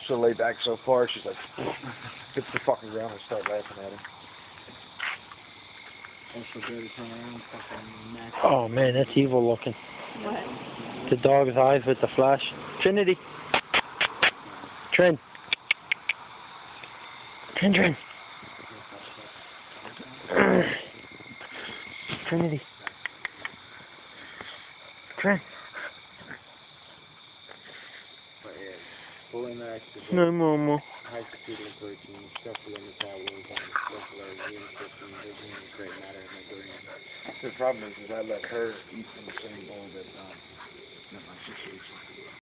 She'll lay back so far, she's like, hits the fucking ground and start laughing at him. Oh man, that's evil looking. What? The dog's eyes with the flash. Trinity. Trin. Trin. Trinity. Trin. No, Momo. The problem is I let her eat from the same bowl that